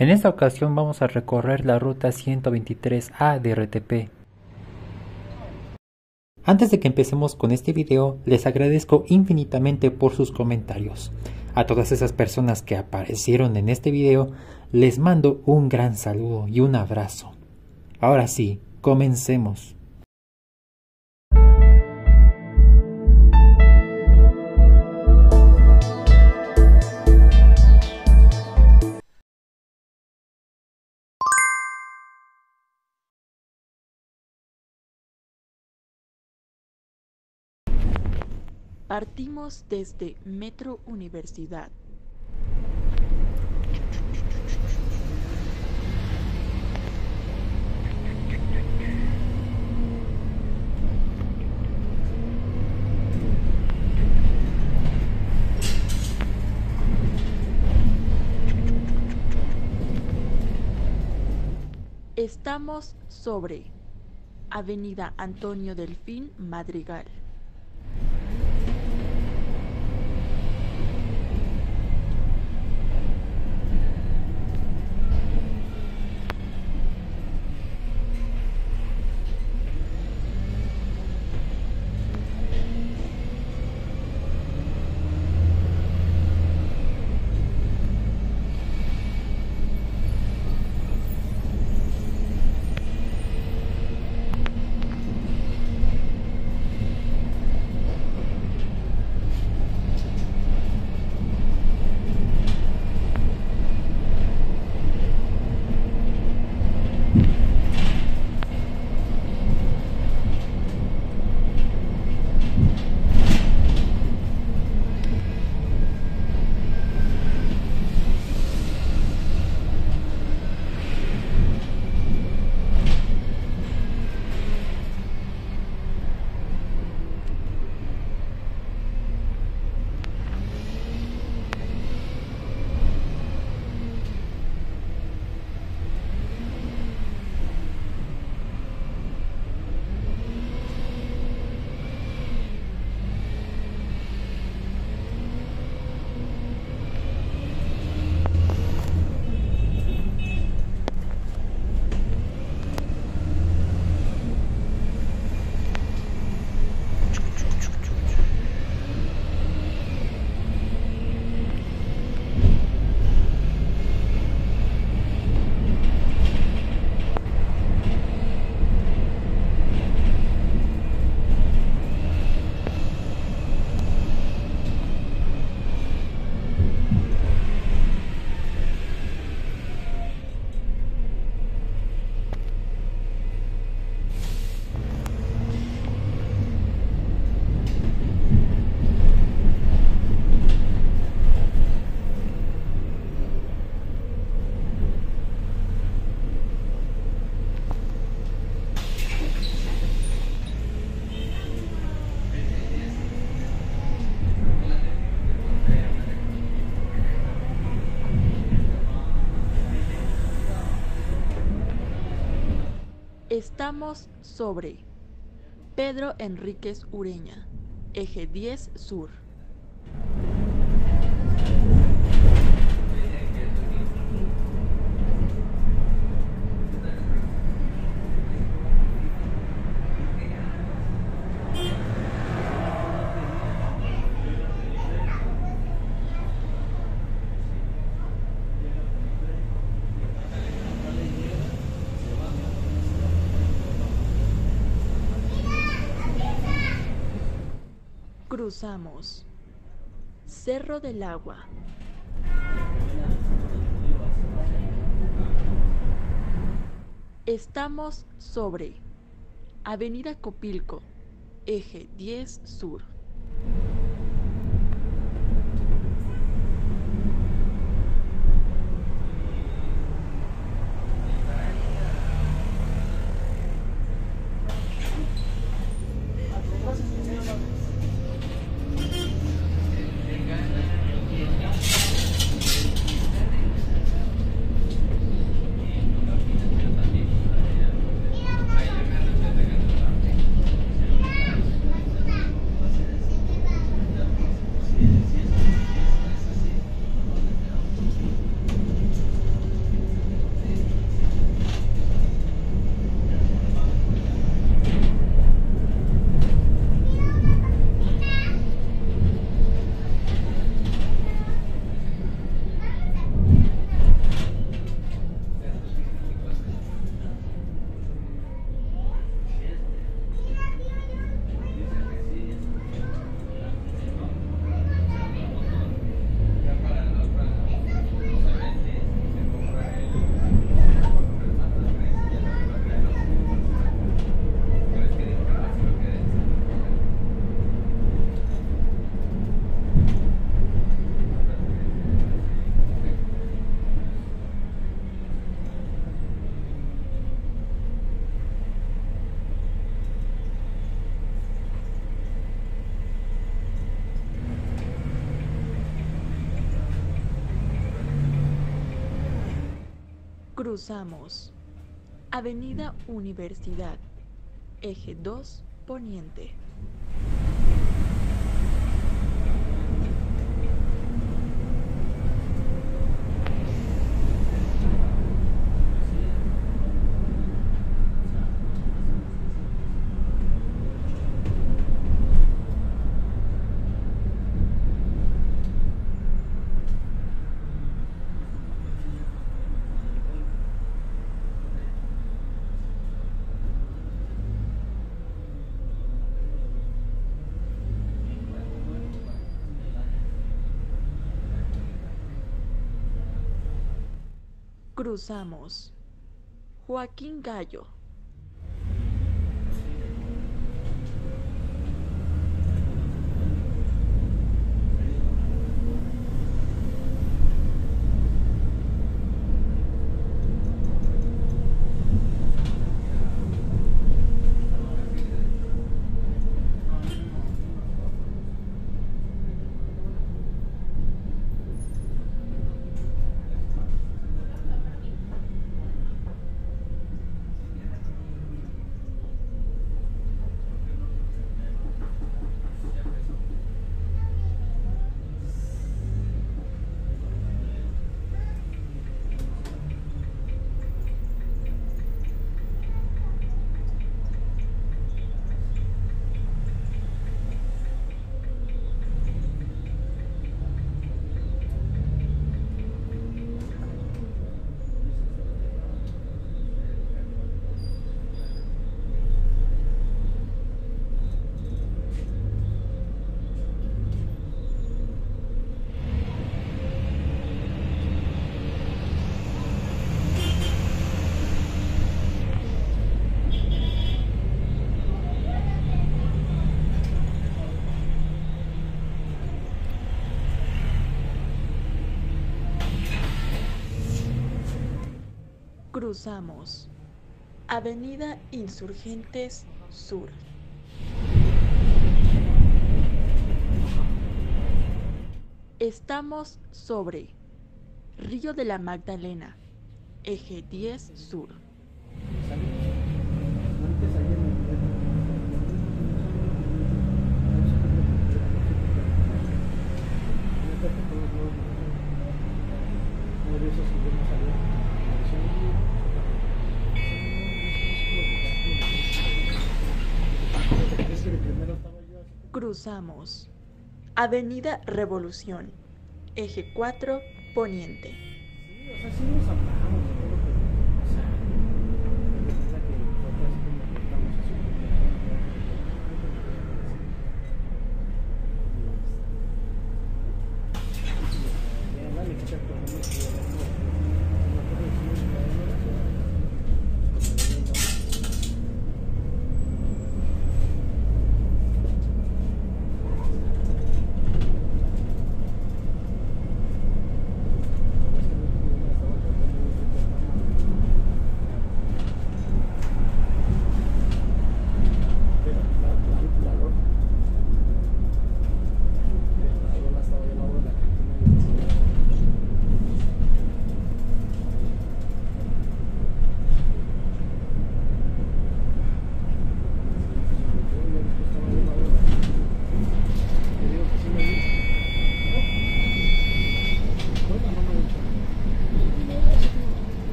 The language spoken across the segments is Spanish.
En esta ocasión vamos a recorrer la ruta 123A de RTP. Antes de que empecemos con este video, les agradezco infinitamente por sus comentarios. A todas esas personas que aparecieron en este video, les mando un gran saludo y un abrazo. Ahora sí, comencemos. Partimos desde Metro Universidad. Estamos sobre Avenida Antonio Delfín Madrigal. Estamos sobre Pedro Enríquez Ureña, Eje 10 Sur. Cruzamos Cerro del Agua. Estamos sobre Avenida Copilco, Eje 10 Sur. Cruzamos. Avenida Universidad, Eje 2, Poniente. Cruzamos. Joaquín Gallo. Cruzamos. Avenida Insurgentes Sur. Estamos sobre Río de la Magdalena, Eje 10 Sur. Cruzamos. Avenida Revolución, Eje 4, Poniente. Sí, o sea, sí nos hablamos de todo, pero, o sea, la verdad que nosotros así como que estamos así. Ya, dale, que te acordamos que ya no.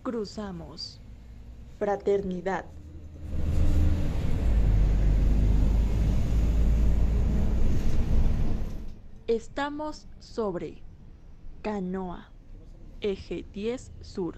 Cruzamos. Fraternidad. Estamos sobre. Canoa. Eje 10 Sur.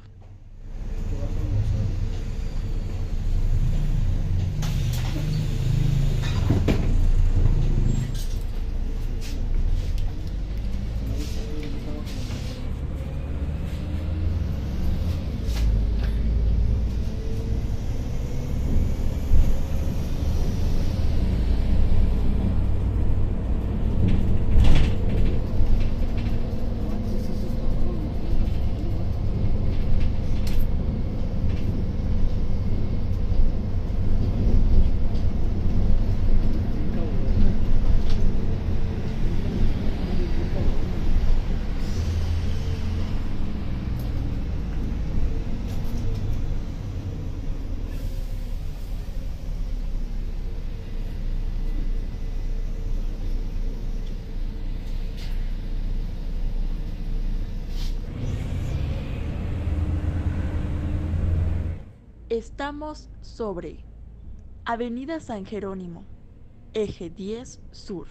Estamos sobre. Avenida San Jerónimo. Eje 10 Sur.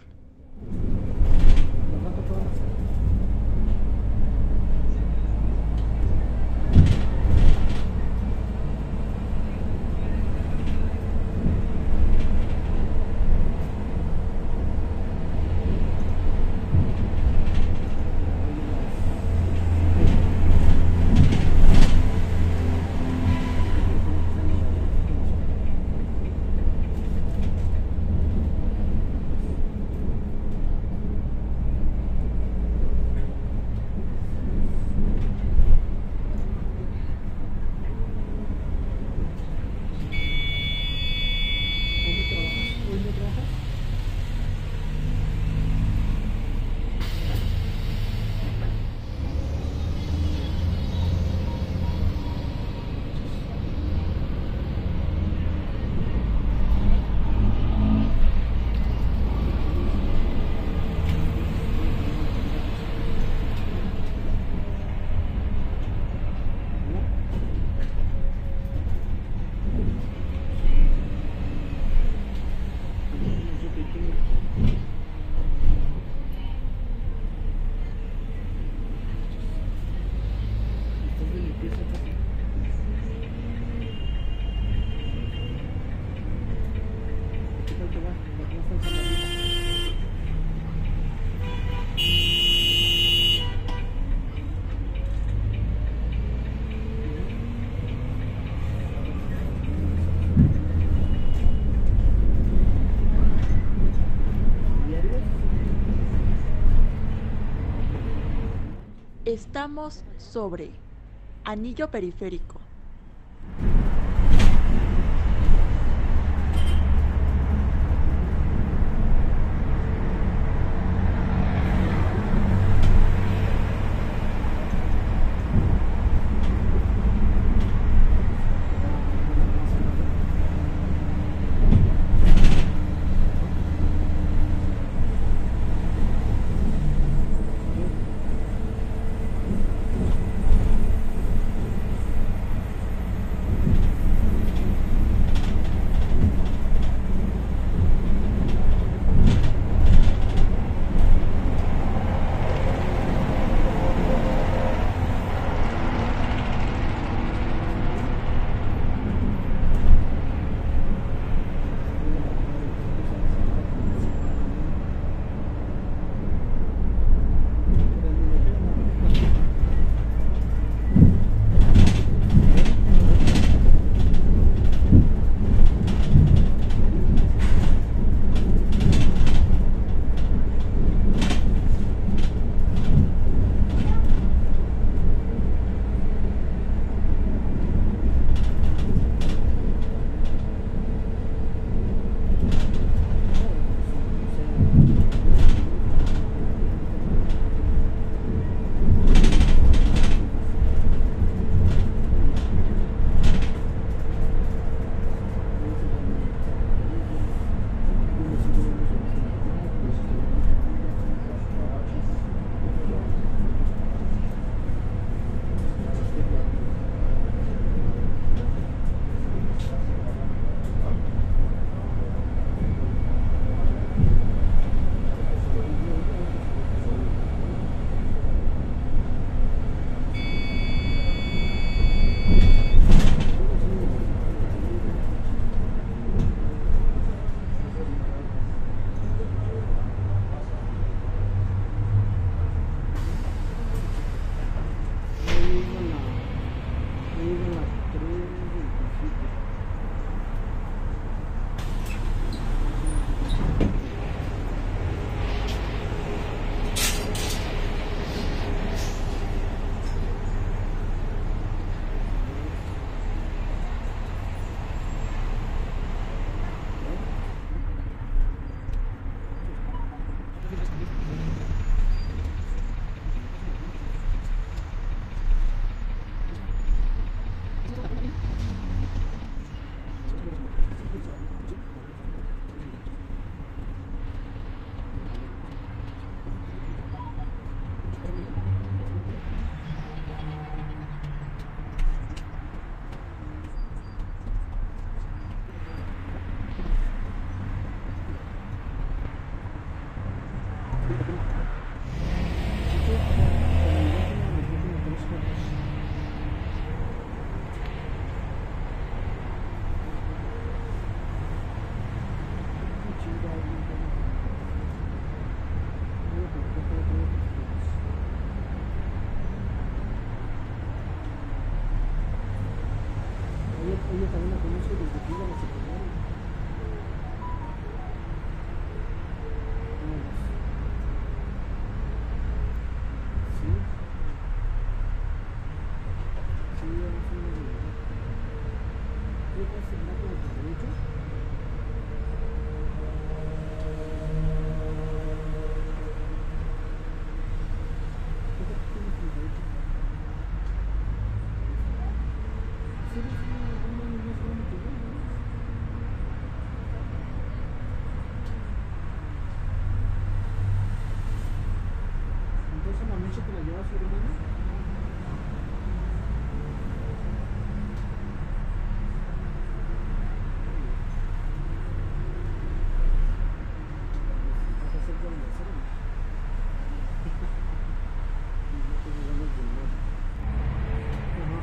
Estamos sobre. Anillo periférico. Ella también la conoce desde que iba a la secundaria. Vámonos. Sí. Sí, vamos a ir de verdad. ¿Qué pasa? ¿No como por derecho? Entonces la mecha que la lleva su hermano. Vas a hacer con la cena. Y no te ganas de nada. Ajá.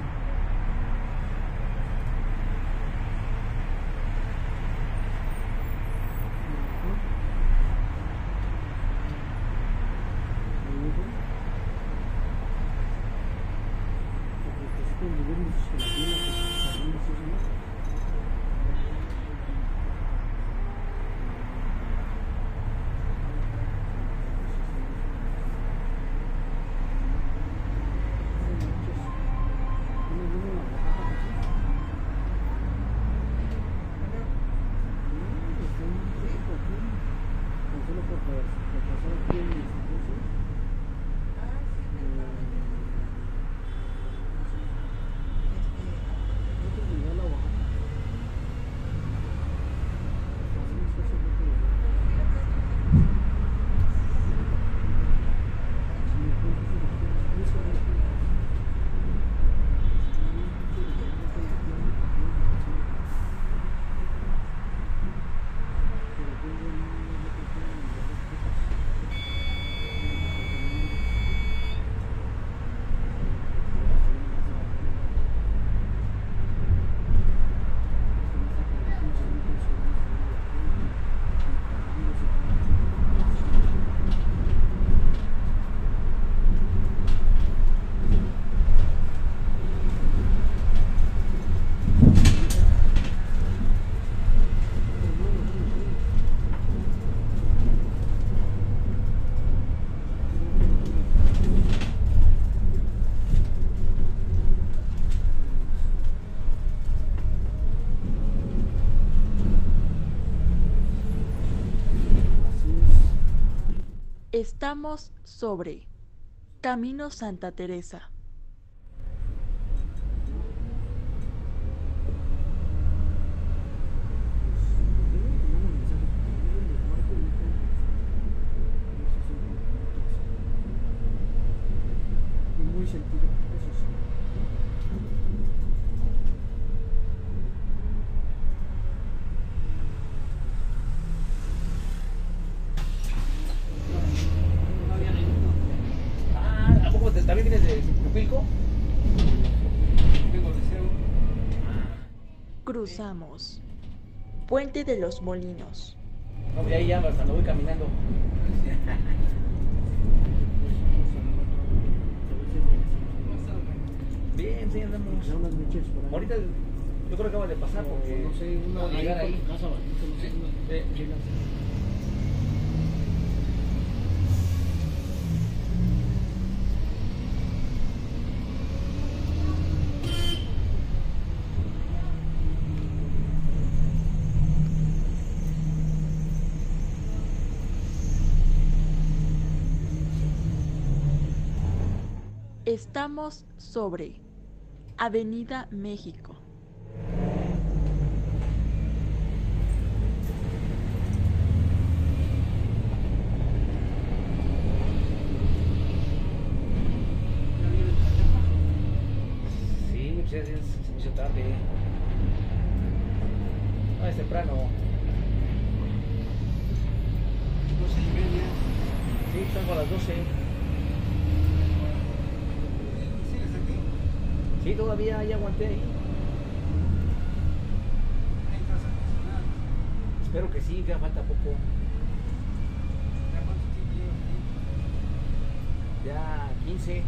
Estamos sobre Camino Santa Teresa. Muy sentido, eso sí. ¿A poco también vienes de Cupilco? Vengo de Ceu. Cruzamos Puente de los Molinos. No, y ahí ya hasta me voy caminando. Bien, sí, andamos. Ya unas noches por ahí. Ahorita yo creo que acaba de pasar porque no sé, una al llegar ahí ahí. por tu casa, bajito, no sé, unas chelas. Estamos sobre Avenida México. Sí, pues ya se me hizo tarde. No, es temprano. 12:30. Sí, salgo a las 12. ¿Sigues aquí? Sí, todavía ya aguanté ahí. Ahí estás a cocinar. Espero que sí, que falta poco. ¿Ya cuánto tiempo llevas ahí? Ya 15.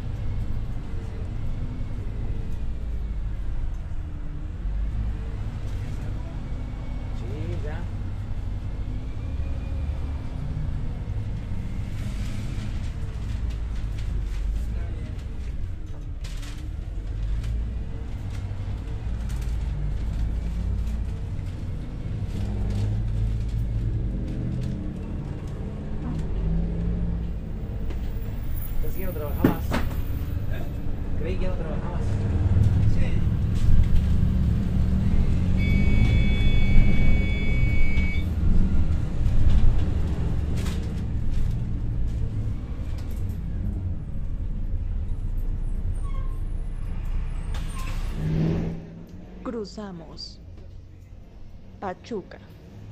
Cruzamos. Pachuca.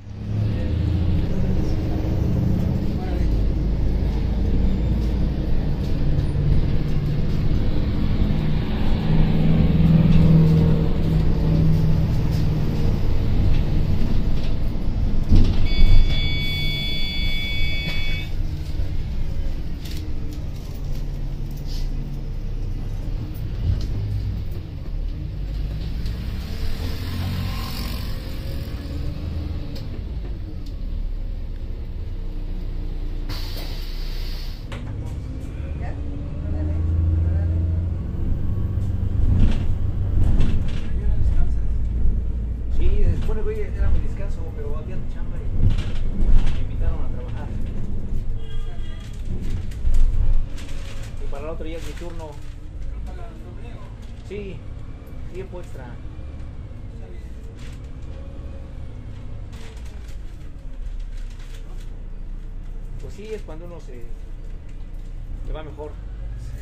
Sí, se supone que hoy era mi descanso, pero había chamba y me invitaron a trabajar. Y para el otro día es mi turno. ¿No pagan doble o Sí, tiempo extra. está bien? Pues sí, es cuando uno se va mejor. Sí.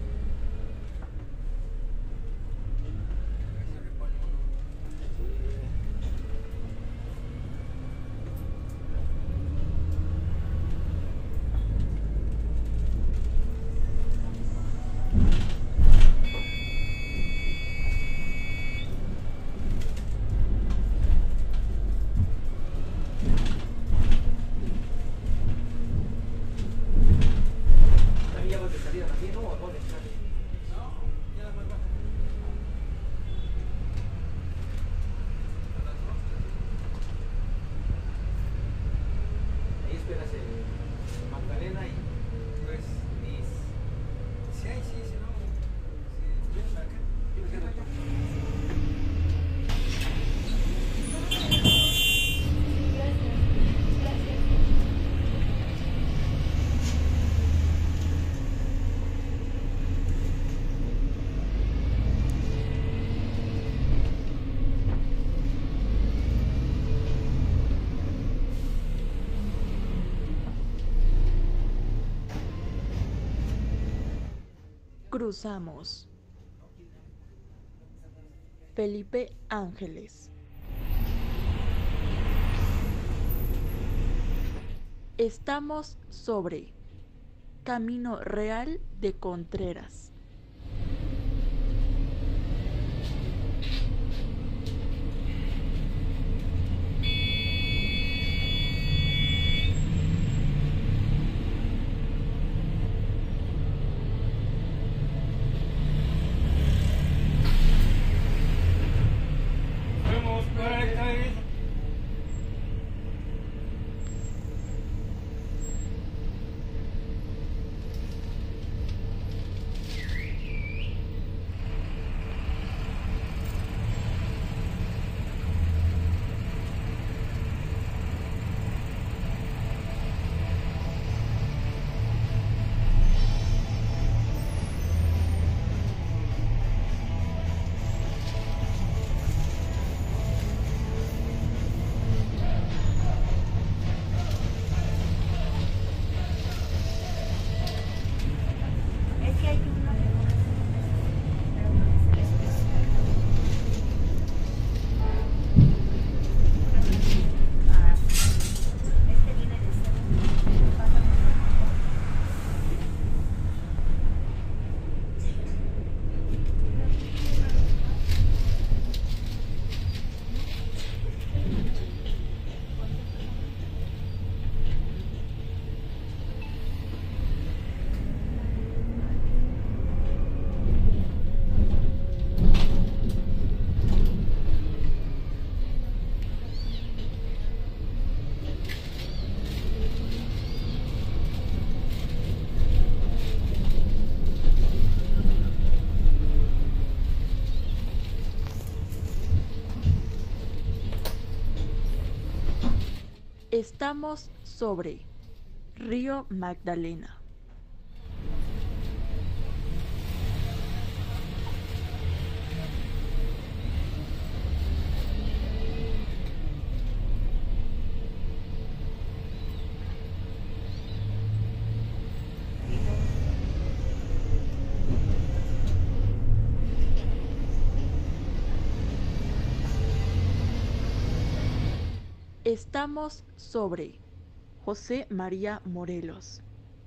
Se repone uno. También ya vas de salida también, ¿no? ¿O dónde estás? No, ya la más baja. A las 2, Ahí esperas Magdalena y pues, Liz. si hay, sí, si no, si vienes para acá, yo me quedo allá. Cruzamos. Felipe Ángeles. Estamos sobre Camino Real de Contreras. Vamos, correcta es. Es que hay uno que no pero uno que se les este viene de segundo, pasa Estamos sobre Río Magdalena. Estamos sobre José María Morelos.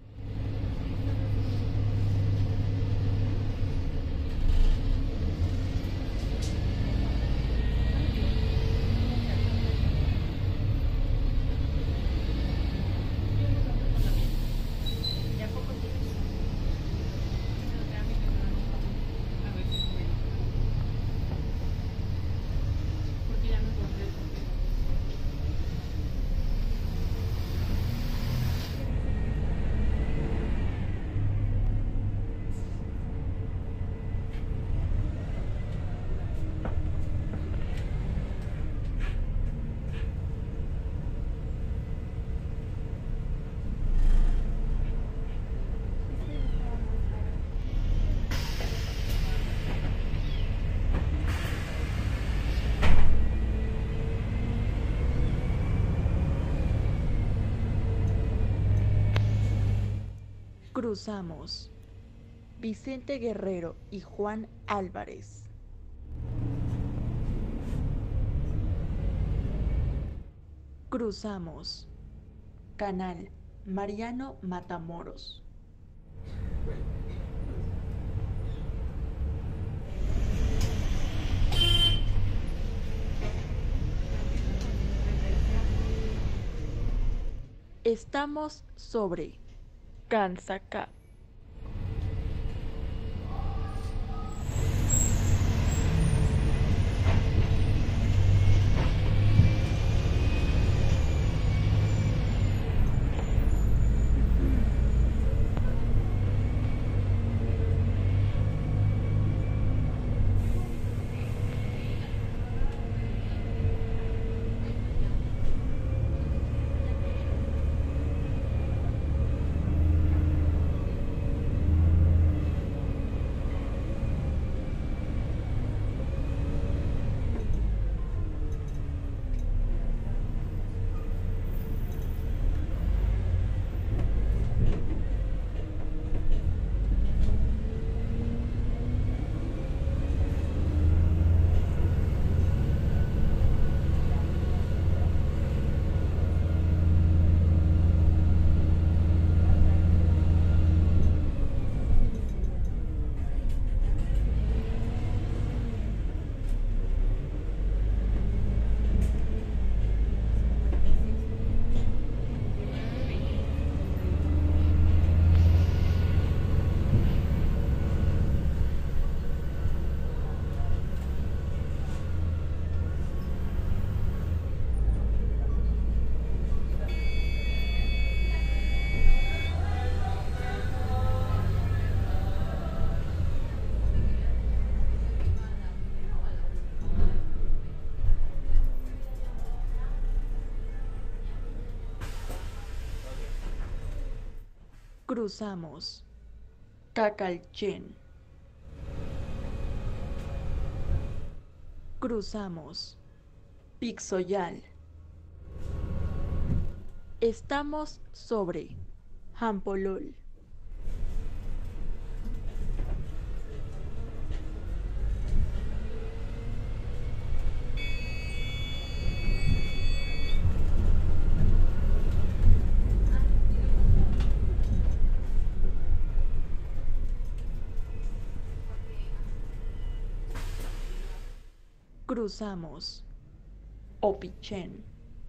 Ya poco tiempo. Pero trámite no a ver si puede. Porque ya me encontré el papel. Cruzamos Vicente Guerrero y Juan Álvarez. Cruzamos Canal Mariano Matamoros. Estamos sobre Kansaka. Cruzamos Cacalchen. Cruzamos Pixoyal. Estamos sobre Jampolol. Cruzamos Opichen.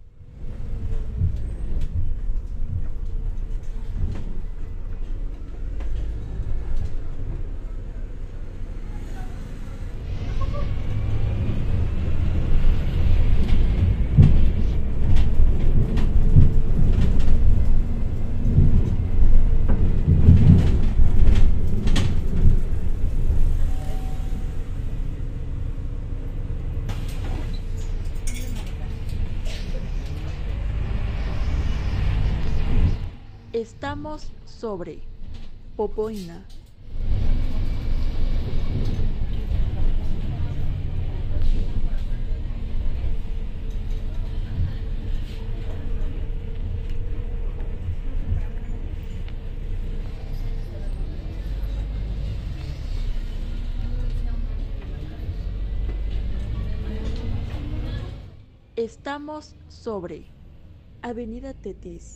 Estamos sobre Popoina. Estamos sobre Avenida Tetis.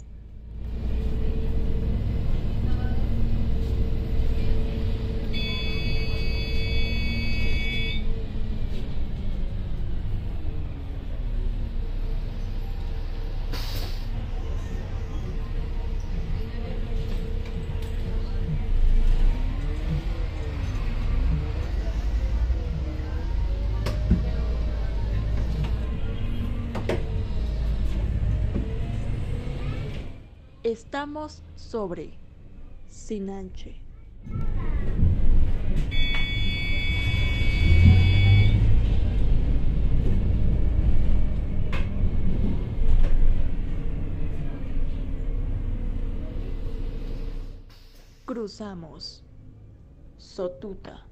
Estamos sobre Sinanche. Cruzamos Sotuta.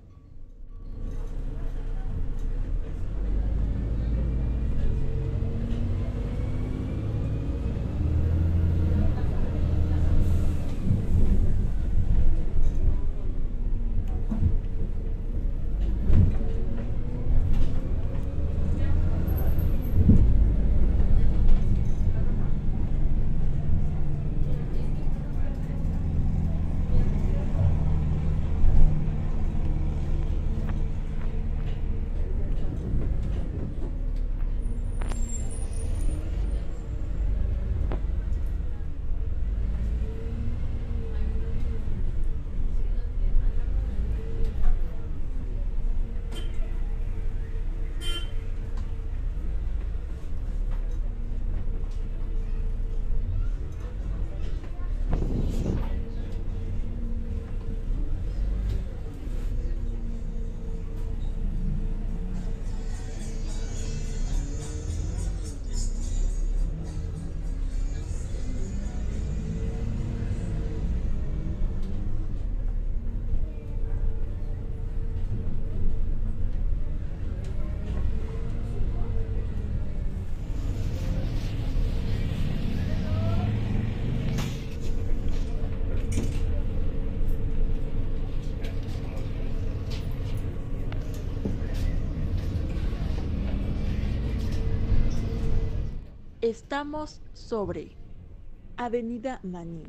Estamos sobre Avenida Maní.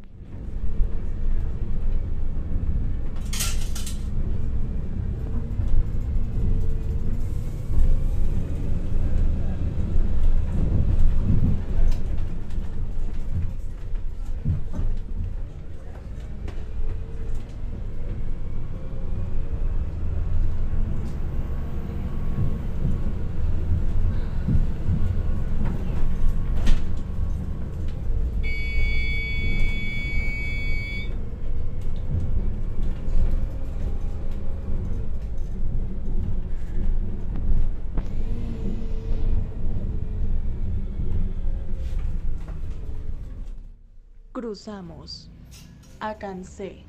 Cruzamos Acancé.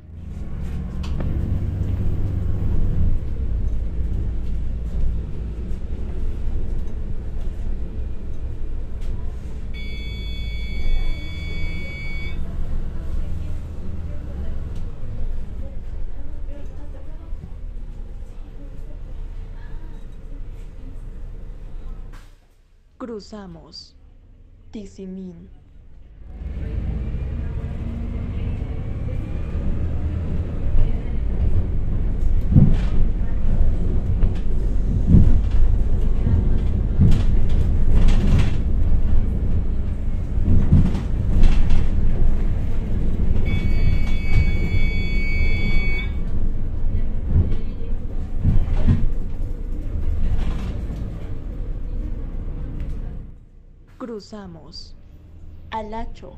Cruzamos Tizimín. Cruzamos Alacho.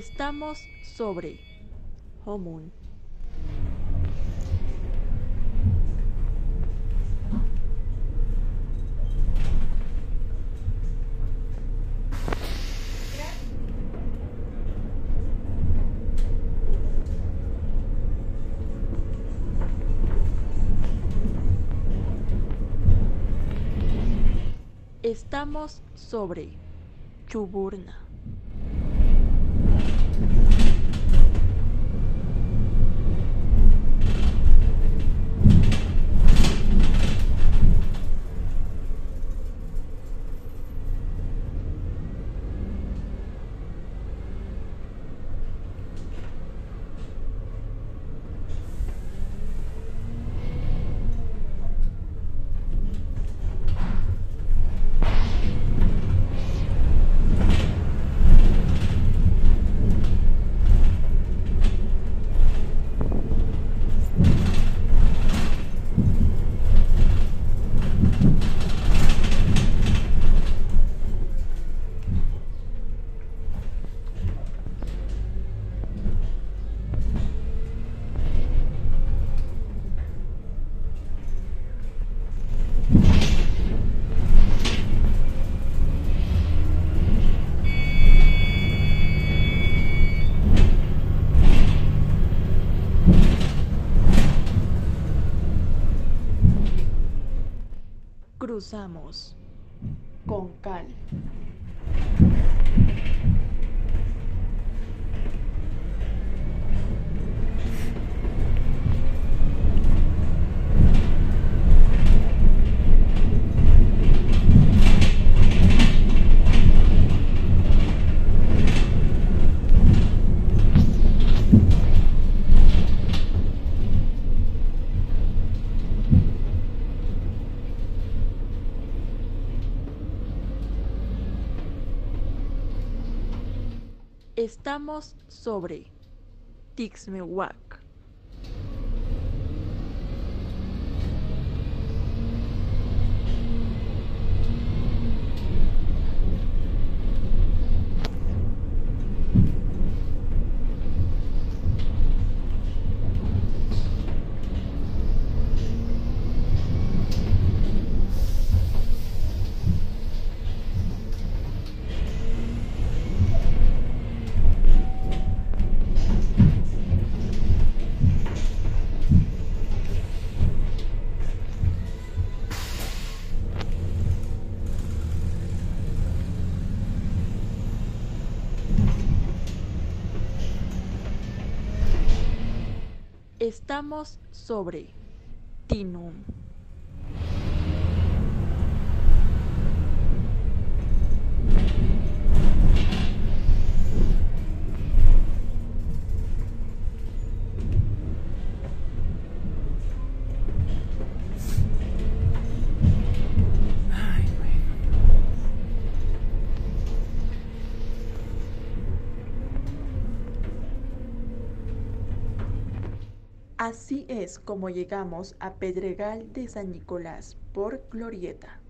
Estamos sobre Homun. Estamos sobre Chuburna. Cruzamos con cal. Estamos sobre Tixmehuac. Estamos sobre Tinum. Así es como llegamos a Pedregal de San Nicolás por Glorieta.